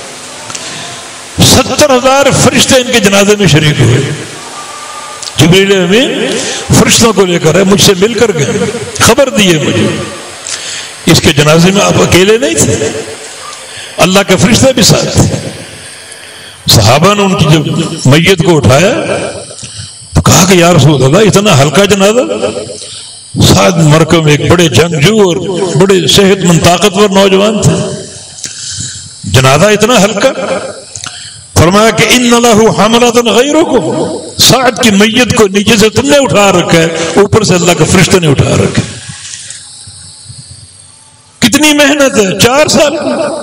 ستر ہزار فرشتے ان کے جنازے میں شریک ہوئے. جبریل امین فرشتوں کو لے کر ہے، مجھ سے مل کر گئے، خبر دیے مجھے اس کے جنازے میں آپ اکیلے نہیں تھے، اللہ کے فرشتے بھی ساتھ تھے. صحابہ نے ان کی جب میت کو اٹھایا تو کہا کہ یا رسول اللہ اتنا ہلکا جنازہ؟ سعد مرکب ایک بڑے جنگجو اور بڑے صحت مند طاقتور نوجوان تھے، جنازہ اتنا ہلکا؟ فرمایا کہ ان لہ حملۃ غیرکم، سعد کی میت کو نیچے سے تم نے اٹھا رکھا ہے، اوپر سے اللہ کے فرشتے نے اٹھا رکھا ہے. کتنی محنت ہے، چار سال.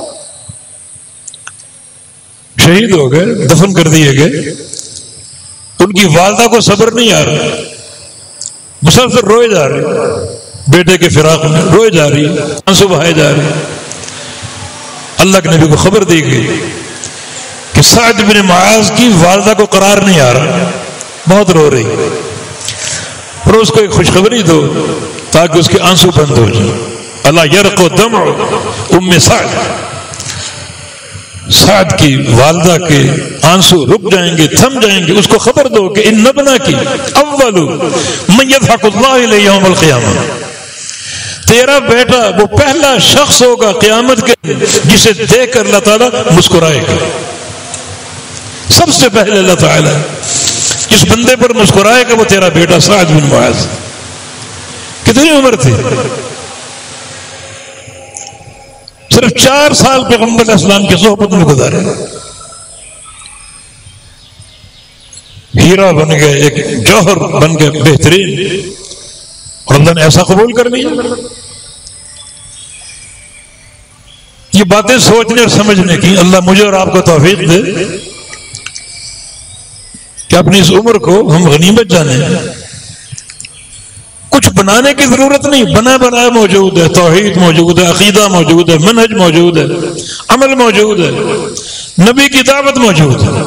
شہید ہو گئے، دفن کر دیے گئے. ان کی والدہ کو صبر نہیں آ رہا، مسلسل روئے جا رہے، بیٹے کے فراق میں روئے جا رہی، آنسو بہائے جا رہے. اللہ کے نبی کو خبر دی گئی کہ سعد بن معاذ کی والدہ کو قرار نہیں آ رہا، بہت رو رہی، اور اس کو ایک خوشخبری دو تاکہ اس کے آنسو بند ہو جائیں. اللہ یرق دمع ام سعد، سعد کی والدہ کے آنسو رک جائیں گے، تھم جائیں گے. اس کو خبر دو کہ ان ابنا کی اول من یضحک اللہ علیہ یوم القیامہ، تیرا بیٹا وہ پہلا شخص ہوگا قیامت کے جسے دیکھ کر اللہ تعالیٰ مسکرائے گا. سب سے پہلے اللہ تعالیٰ جس بندے پر مسکرائے گا وہ تیرا بیٹا سعد بن معاذ. کتنی عمر تھی؟ صرف چار سال پیغمبر علیہ السلام کی صحبت میں گزارے. ہیرا بن گئے، ایک جوہر بن گئے بہترین، اور اللہ نے ایسا قبول کر لیا. یہ باتیں سوچنے اور سمجھنے کی اللہ مجھے اور آپ کو توفیق دے کہ اپنی اس عمر کو ہم غنیمت جانیں. کچھ بنانے کی ضرورت نہیں، بنا بنایا موجود ہے، توحید موجود ہے، عقیدہ موجود ہے، منہج موجود ہے، عمل موجود ہے، نبی کی دعوت موجود ہے.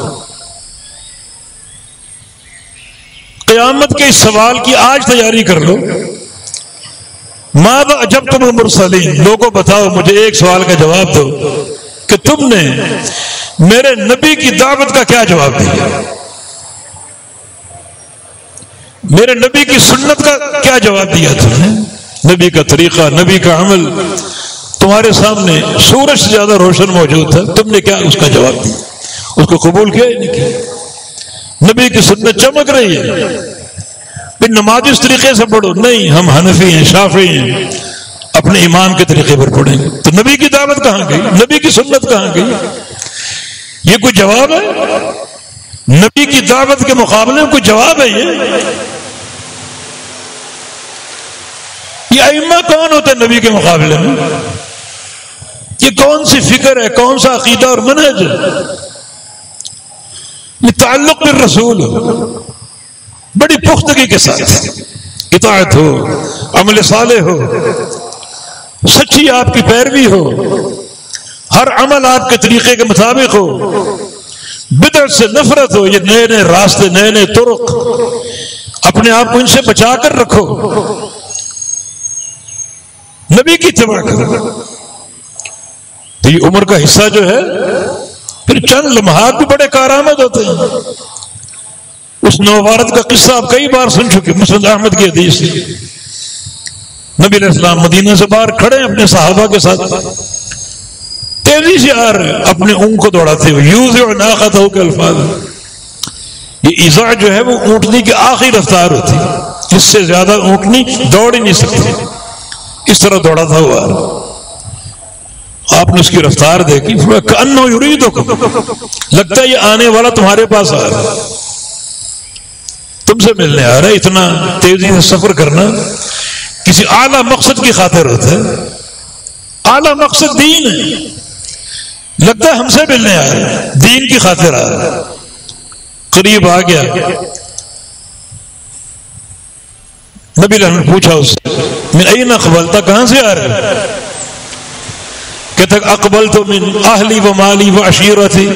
قیامت کے اس سوال کی آج تیاری کر لو. ماذا اجبتم المرسلین، لوگوں بتاؤ مجھے ایک سوال کا جواب دو کہ تم نے میرے نبی کی دعوت کا کیا جواب دیا، میرے نبی کی سنت کا کیا جواب دیا تم نے. نبی کا طریقہ، نبی کا عمل تمہارے سامنے سورج سے زیادہ روشن موجود تھا، تم نے کیا اس کا جواب دیا؟ اس کو قبول کیا ہی نہیں کیا. نبی کی سنت چمک رہی ہے، پھر نماز اس طریقے سے پڑھو، نہیں ہم حنفی ہیں، شافعی ہیں، اپنے امام کے طریقے پر پڑھیں گے۔ تو نبی کی دعوت کہاں گئی؟ نبی کی سنت کہاں گئی؟ یہ کوئی جواب ہے؟ نبی کی دعوت کے مقابلے میں کوئی جواب ہے یہ؟ یہ ائمہ کون ہوتے ہیں نبی کے مقابلے میں؟ یہ کون سی فکر ہے، کون سا عقیدہ اور منہج ہے؟ یہ تعلق بالرسول بڑی پختگی کے ساتھ، اطاعت ہو، عمل صالح ہو، سچی آپ کی پیروی ہو، ہر عمل آپ کے طریقے کے مطابق ہو، بدعت سے نفرت ہو، یہ نئے نئے راستے، نئے نئے طرق، اپنے آپ کو ان سے بچا کر رکھو، نبی کی اتباع کرو۔ تو یہ عمر کا حصہ جو ہے پھر چند لمحات بھی بڑے کارآمد ہوتے ہیں۔ اس نوبارت کا قصہ آپ کئی بار سن چکے، مسند احمد کی حدیث ہے۔ نبی علیہ السلام مدینہ سے باہر کھڑے ہیں اپنے صحابہ کے ساتھ، تیزی سے آ رہے ہیں اپنے اونٹ کو دوڑاتے ہوئے، یوزع ناقتہ کے الفاظ۔ یہ ایذاء جو ہے وہ اونٹنی کی آخری رفتار ہوتی ہے، اس سے زیادہ اونٹنی دوڑ ہی نہیں سکتی، اس طرح دوڑاتا ہوا آ رہا۔ آپ نے اس کی رفتار دیکھی، کأنہ یریدکم، لگتا ہے یہ آنے والا تمہارے پاس آ رہا ہے، تم سے ملنے آ رہا ہے۔ اتنا تیزی سے سفر کرنا کسی اعلیٰ مقصد کی خاطر ہوتا ہے، اعلیٰ مقصد دین ہے، لگتا ہے ہم سے ملنے آ رہا ہے، دین کی خاطر آ رہا ہے۔ قریب آ گیا، نبی علیہ نے پوچھا اس سے، من این اقبلت، کہاں سے آ رہا ہے؟ کہتا اقبلت من اہلی و مالی و عشیرتی،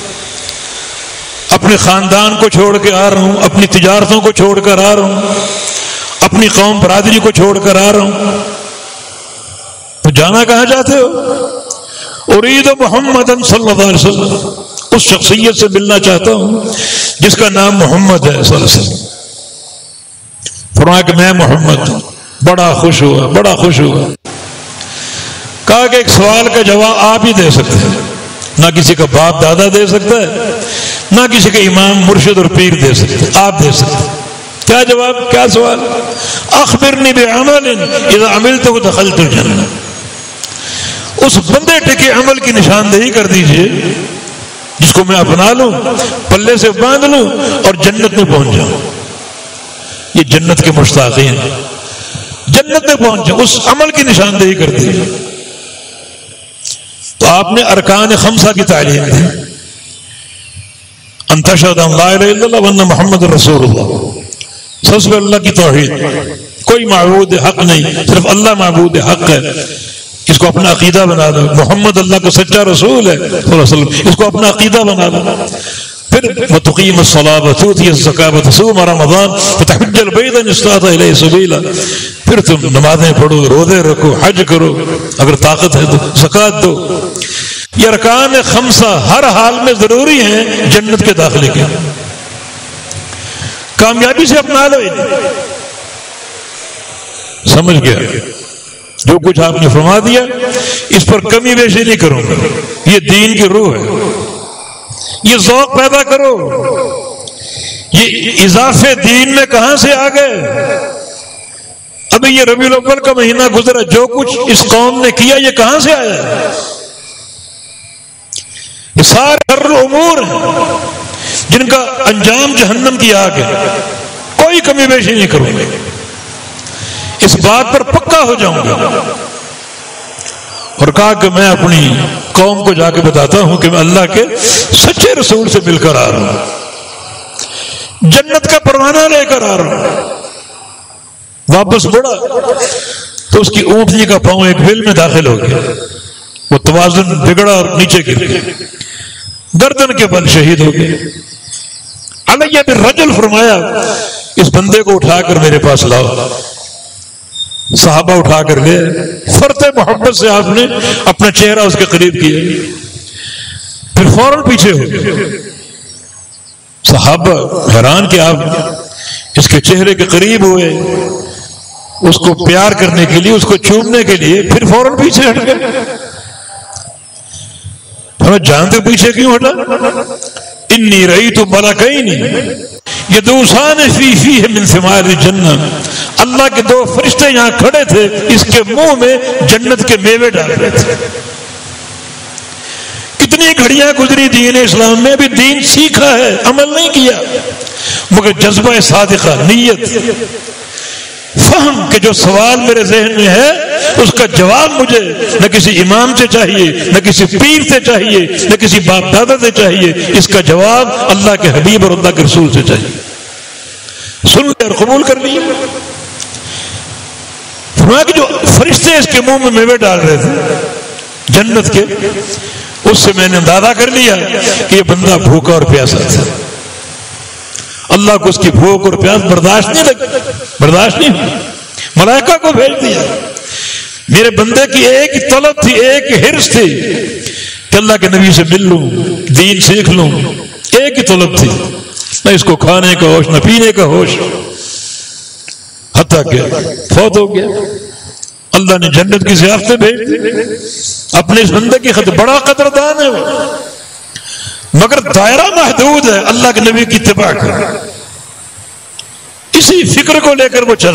اپنے خاندان کو چھوڑ کے آ رہا ہوں، اپنی تجارتوں کو چھوڑ کر آ رہا ہوں، اپنی قوم برادری کو چھوڑ کر آ رہا ہوں۔ تو جانا کہاں چاہتے ہو؟ ارید محمد صلی اللہ علیہ وسلم، اس شخصیت سے ملنا چاہتا ہوں جس کا نام محمد ہے صلی اللہ علیہ وسلم۔ فرمایا کہ میں محمد ہوں۔ بڑا خوش ہوا، بڑا خوش ہوا۔ کہا کہ ایک سوال کا جواب آپ ہی دے سکتے ہیں، نہ کسی کا باپ دادا دے سکتا ہے، نہ کسی کا امام مرشد اور پیر دے سکتے، آپ دے سکتے۔ کیا جواب، کیا سوال؟ اخبرنی بعمل اذا عملتہ دخلت الجنہ، اس بندے ٹکے عمل کی نشاندہی کر دیجئے جس کو میں اپنا لوں، پلے سے باندھ لوں اور جنت میں پہنچ جاؤں۔ یہ جنت کے مشتاقین، جنت میں پہنچ جاؤں، اس عمل کی نشاندہی کر دیجئے۔ تو آپ نے ارکان خمسہ کی تعلیم دی، ان تشہد ان لا الہ الا اللہ وان محمد رسول اللہ، سب سے اللہ کی توحید، کوئی معبود حق نہیں، صرف اللہ معبود حق ہے، اس کو اپنا عقیدہ بنا دو۔ محمد اللہ کا سچا رسول ہے صلی اللہ علیہ وسلم، اس کو اپنا عقیدہ بنا دو۔ پھر وتقیم الصلاۃ وتؤتی الزکاۃ وتصوم رمضان وتحج البیت ان استطعت الیہ سبیلا، پھر تم نمازیں پڑھو، روزے رکھو، حج کرو، اگر طاقت ہے تو زکوٰۃ دو۔ یہ ارکان خمسہ ہر حال میں ضروری ہیں جنت کے داخلے کے، کامیابی سے اپنا لو۔ سمجھ گیا؟ جو کچھ آپ نے فرما دیا اس پر کمی بیشی نہیں کروں گا، یہ دین کی روح ہے۔ یہ ذوق پیدا کرو، یہ اضافے دین میں کہاں سے آ گئے؟ ابھی یہ ربیع الاول کا مہینہ گزرا، جو کچھ اس قوم نے کیا یہ کہاں سے آیا؟ یہ سارے شر امور ہیں جن کا انجام جہنم کی آگ ہے، کوئی کمی بیشی نہیں کروں گا، اس بات پر پکا ہو جاؤں گا۔ اور کہا کہ میں اپنی قوم کو جا کے بتاتا ہوں کہ میں اللہ کے سچے رسول سے مل کر آ رہا ہوں، جنت کا پروانہ لے کر آ رہا ہوں۔ واپس مڑا تو اس کی اونٹنی کا پاؤں ایک بل میں داخل ہو گیا، وہ توازن بگڑا اور نیچے گر گیا، گردن کے بل شہید ہو گئے۔ علیہ بالرجل، فرمایا اس بندے کو اٹھا کر میرے پاس لاؤ۔ صحابہ اٹھا کر گئے، فرط محبت سے آپ نے اپنا چہرہ اس کے قریب کیا، پھر فوراً پیچھے ہو گئے۔ صحابہ حیران کہ آپ اس کے چہرے کے قریب ہوئے، اس کو پیار کرنے کے لیے، اس کو چومنے کے لیے، پھر فوراً پیچھے ہٹ گئے۔ ہمیں جانتے پیچھے کیوں ہٹا؟ انی رأیت ملکین یدوسان فی فیہ من ثمار الجنہ، اللہ کے دو فرشتے یہاں کھڑے تھے، اس کے منہ میں جنت کے میوے ڈال رہے تھے۔ کتنی گھڑیاں گزری دین اسلام میں، ابھی دین سیکھا ہے، عمل نہیں کیا، مگر جذبہ صادقہ، نیت، فہم کہ جو سوال میرے ذہن میں ہے اس کا جواب مجھے نہ کسی امام سے چاہیے، نہ کسی پیر سے چاہیے، نہ کسی باپ دادا سے چاہیے، اس کا جواب اللہ کے حبیب اور اللہ کے رسول سے چاہیے۔ سن لے اور قبول کر لیے۔ فرمایا کہ جو فرشتے اس کے منہ میں میوے ڈال رہے تھے جنت کے، اس سے میں نے اندازہ کر لیا کہ یہ بندہ بھوکا اور پیاسا تھا۔ اللہ کو اس کی بھوک اور پیاس برداشت نہیں لگی، برداشت نہیں ہوئی، ملائکہ کو بھیج دیا۔ میرے بندے کی ایک طلب تھی، ایک حرص تھی کہ اللہ کے نبی سے مل لوں، دین سیکھ لوں، ایک ہی طلب تھی، نہ اس کو کھانے کا ہوش، نہ پینے کا ہوش، حتیٰ کہ فوت ہو گیا۔ اللہ نے جنت کی ضیافتیں بھیج دی، اپنے اس بندے کی خطر، بڑا قدردان ہے وہ، مگر دائرہ محدود ہے، اللہ کے نبی کی اتباع کر، اسی فکر کو لے کر وہ چلا،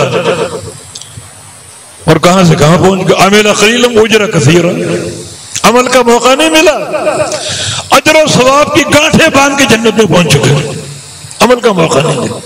اور کہاں سے کہاں پہنچ گیا۔ عمل قلیلا واجر کثیرا، عمل کا موقع نہیں ملا، اجر و ثواب کی گانٹھیں باندھ کے جنت میں پہنچ چکے، عمل کا موقع نہیں ملا۔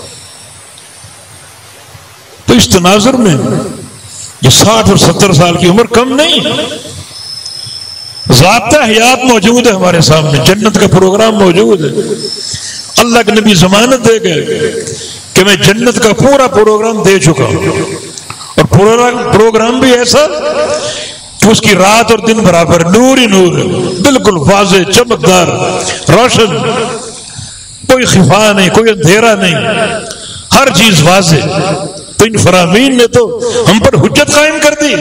تو اس تناظر میں یہ ساٹھ اور ستر سال کی عمر کم نہیں ہے، ضابطہ حیات موجود ہے ہمارے سامنے، جنت کا پروگرام موجود ہے۔ اللہ کے نبی ضمانت دے گئے کہ میں جنت کا پورا پروگرام دے چکا ہوں، اور پورا پروگرام بھی ایسا کہ اس کی رات اور دن برابر، نور ہی نور ہے، بالکل واضح، چمکدار، روشن، کوئی خفا نہیں، کوئی اندھیرا نہیں، ہر چیز واضح۔ تو ان فرامین نے تو ہم پر حجت قائم کر دی۔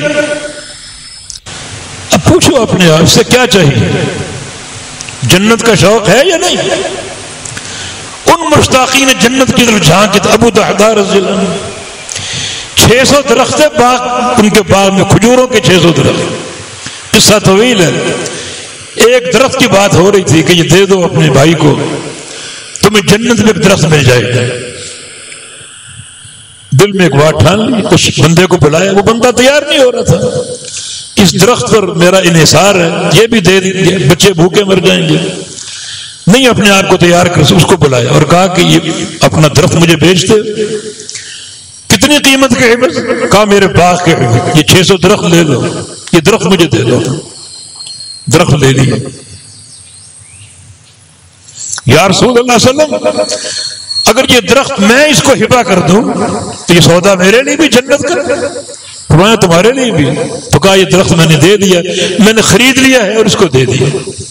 اب پوچھو اپنے آپ سے کیا چاہیے، جنت کا شوق ہے یا نہیں؟ ان مشتاقین جنت کی طرف جھانکے تھے، ابو دحدہ رضی اللہ عنہ، چھ سو درخت باغ، ان کے باغ میں کھجوروں کے چھ سو درخت، قصہ طویل ہے۔ ایک درخت کی بات ہو رہی تھی کہ یہ دے دو اپنے بھائی کو، تمہیں جنت میں ایک درخت مل جائے گا۔ دل میں ایک بات ٹھان لی، اس بندے کو بلایا، وہ بندہ تیار نہیں ہو رہا تھا، اس درخت پر میرا انحصار ہے، یہ بھی دے دیجیے، بچے بھوکے مر جائیں گے، نہیں اپنے آپ کو تیار کر، اس کو بلایا اور کہا کہ یہ اپنا درخت مجھے بیچ دے۔ کتنی قیمت کے عوض؟ کہا میرے باغ کے عوض، یہ چھ سو درخت لے لو، یہ درخت مجھے دے دو۔ درخت لے لیا۔ یا رسول اللہ صلی اللہ علیہ وسلم، اگر یہ درخت میں اس کو ہبہ کر دوں تو یہ سودا میرے لیے بھی جنت کا، فرمایا تمہارے لیے بھی؟ تو کہا یہ درخت میں نے دے دیا، میں نے خرید لیا ہے اور اس کو دے دیا۔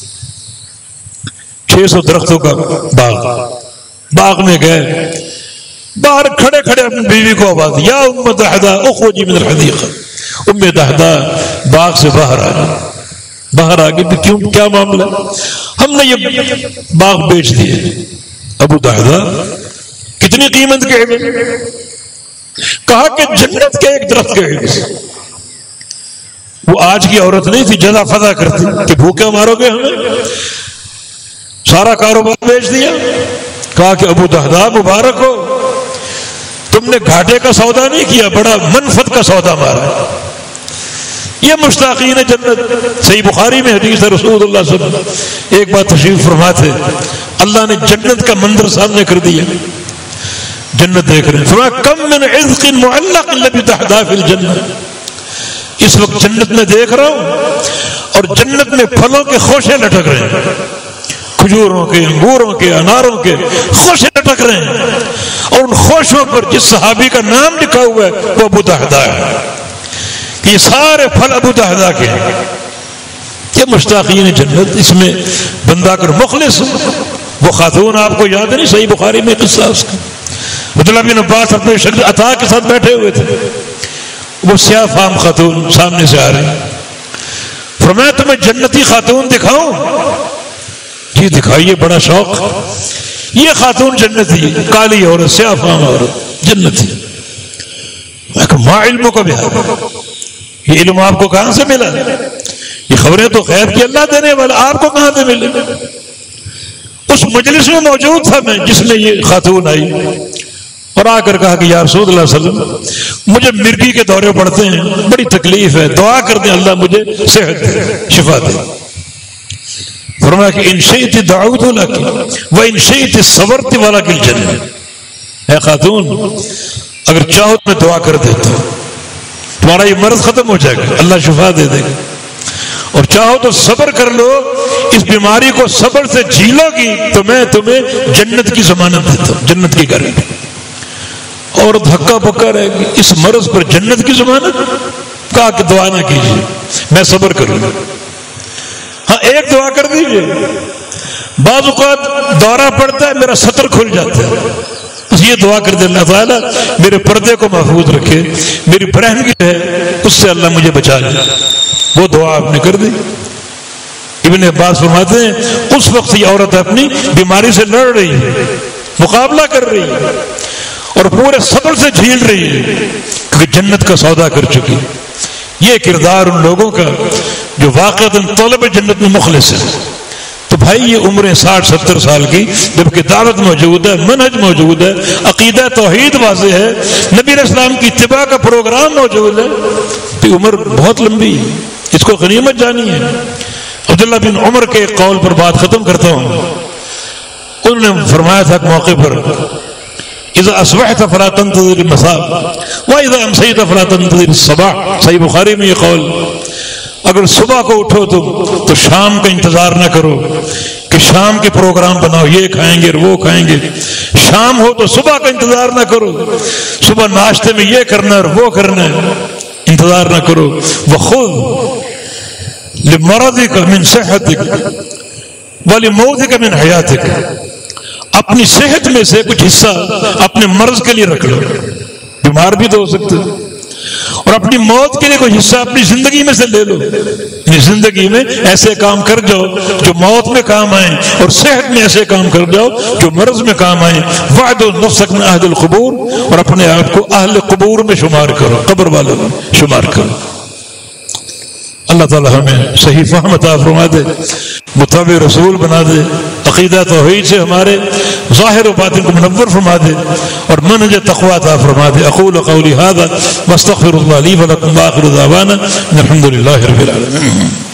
چھ سو درختوں کا باغ، باغ میں گئے، باہر کھڑے کھڑے اپنی بیوی کو آواز، یا ام دحدہ اخرجی من الحدیقہ، ام دحدہ باغ سے باہر آ گئی، باہر آ گئی، کیوں، کیا معاملہ؟ ہم نے یہ باغ بیچ دیے۔ ابو دحدہ کتنی قیمت کے عوض؟ کہا کہ جنت کے ایک درخت کے عوض۔ وہ آج کی عورت نہیں تھی، جزا فضا کرتی کہ بھوکے مارو گے ہمیں، سارا کاروبار بیچ دیا۔ کہا کہ ابو دحدہ مبارک ہو، تم نے گھاٹے کا سودا نہیں کیا، بڑا منفعت کا سودا مارا۔ یہ مشتاقین جنت، صحیح بخاری میں حدیث ہے، رسول اللہ صلی اللہ علیہ وسلم ایک بار تشریف فرما تھے، اللہ نے جنت کا منظر سامنے کر دیا، جنت دیکھ رہے ہیں، فرمایا کم من عذق معلق لبی دحدہ فی الجنہ، اس وقت جنت میں دیکھ رہا ہوں اور جنت میں پھلوں کے خوشے لٹک رہے ہیں، کھجوروں کے، انگوروں کے، اناروں کے خوشے لٹک رہے ہیں، اور ان خوشوں پر جس صحابی کا نام لکھا ہوا ہے وہ ابو دحدہ ہے، یہ سارے پھل ابو دحدہ کے ہیں۔ یہ مشتاقین جنت، اس میں بندہ کر مخلص، وہ خاتون آپ کو یاد نہیں، صحیح بخاری میں قصہ اس کا، عبداللہ بن عباس اپنے شکل عطا کے ساتھ بیٹھے ہوئے تھے، وہ سیاہ فام خاتون سامنے سے آ رہی، فرمایا تمہیں جنتی خاتون دکھاؤں؟ جی دکھائیے، بڑا شوق۔ یہ خاتون جنتی، کالی عورت، سیاہ فام عورت، جنتی۔ میں کہا ما علموں کا بہار، یہ علم آپ کو کہاں سے ملا؟ یہ خبریں تو غیب کی اللہ دینے والا، آپ کو کہاں سے ملے؟ اس مجلس میں موجود تھا میں جس میں یہ خاتون آئی اور آ کر کہا کہ یا رسول اللہ صلی اللہ علیہ وسلم مجھے مرگی کے دورے پڑتے ہیں، بڑی تکلیف ہے، دعا کر دیں اللہ مجھے صحت دے، شفا دے۔ فرمایا کہ ان شئت دعوت لک و ان شئت صبرت ولک الجنہ، اے خاتون اگر چاہو تو میں دعا کر دیتا ہوں، تمہارا یہ مرض ختم ہو جائے گا، اللہ شفا دے دے گا، اور چاہو تو صبر کر لو، اس بیماری کو صبر سے جھیلو گی تو میں تمہیں جنت کی ضمانت دیتا ہوں، جنت کی گارنٹی۔ اور دھکا پکا رہے گی، اس مرض پر جنت کی ضمانت؟ کہا کہ دعا نہ کیجیے، میں صبر کروں گا۔ ہاں ایک دعا کر دیجیے، بعض اوقات دورہ پڑتا ہے میرا سطر کھل جاتا ہے، بس یہ دعا کر دے اللہ تعالیٰ میرے پردے کو محفوظ رکھے، میری برہنگی ہے اس سے اللہ مجھے بچا لے، وہ دعا آپ نے کر دی۔ ابن عباس فرماتے ہیں اس وقت یہ عورت اپنی بیماری سے لڑ رہی ہے، مقابلہ کر رہی ہے اور پورے صبر سے جھیل رہی ہے کیونکہ جنت کا سودا کر چکی۔ یہ کردار ان لوگوں کا جو واقعتاً طلب جنت میں مخلص ہے۔ تو بھائی یہ عمریں ساٹھ ستر سال کی، جبکہ دعوت موجود ہے، منہج موجود ہے، عقیدہ توحید واضح ہے، نبی علیہ السلام کی اتباع کا پروگرام موجود ہے، تو عمر بہت لمبی ہے، اس کو غنیمت جانی ہے۔ عبداللہ بن عمر کے ایک قول پر بات ختم کرتا ہوں، انہوں نے فرمایا تھا کہ موقع پر اذا اصبحت فلا تنتظر المساء واذا امسيت فلا تنتظر الصباح، صحیح بخاری میں یہ قول، اگر صبح کو اٹھو تم تو شام کا انتظار نہ کرو کہ شام کے پروگرام بناؤ، یہ کھائیں گے وہ کھائیں گے، شام ہو تو صبح کا انتظار نہ کرو، صبح ناشتے میں یہ کرنا ہے اور وہ کرنا ہے، انتظار نہ کرو۔ وخذ لمرضك من صحتك ولموتك من حياتك، اپنی صحت میں سے کچھ حصہ اپنے مرض کے لیے رکھ لو، بیمار بھی تو ہو سکتے، اور اپنی موت کے لیے کچھ حصہ اپنی زندگی میں سے لے لو، یعنی زندگی میں ایسے کام کر جاؤ جو موت میں کام آئیں، اور صحت میں ایسے کام کر جاؤ جو مرض میں کام آئیں۔ وعد نفسک من اہل القبور، اور اپنے آپ کو اہل قبور میں شمار کرو، قبر والوں میں شمار کرو۔ اللہ تعالی ہمیں صحیح فہم عطا فرما دے، متبع رسول بنا دے، عقیدہ توحید سے ہمارے ظاہر و باطن کو منور فرما دے، اور منہج تقویٰ عطا فرما دے۔ اقول قولی ھذا واستغفر اللہ لی ولکم، وآخر دعوانا الحمد للہ رب العالمین۔